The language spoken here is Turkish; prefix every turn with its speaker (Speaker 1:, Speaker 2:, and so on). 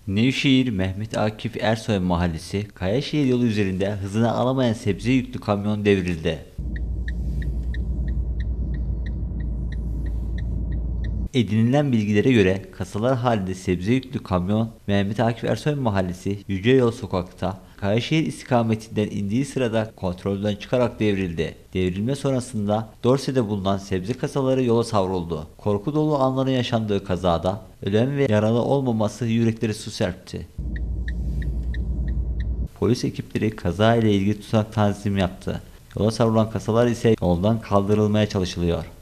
Speaker 1: Nevşehir Mehmet Akif Ersoy Mahallesi Kayaşehir yolu üzerinde hızını alamayan sebze yüklü kamyon devrildi. Edinilen bilgilere göre kasalar halinde sebze yüklü kamyon Mehmet Akif Ersoy Mahallesi Yüceyol Sokak'ta Kayaşehir istikametinden indiği sırada kontrolden çıkarak devrildi. Devrilme sonrasında Dorse'de bulunan sebze kasaları yola savruldu. Korku dolu anların yaşandığı kazada ölen ve yaralı olmaması yürekleri su serpti. Polis ekipleri kaza ile ilgili tutanak tanzim yaptı. Yola savrulan kasalar ise yoldan kaldırılmaya çalışılıyor.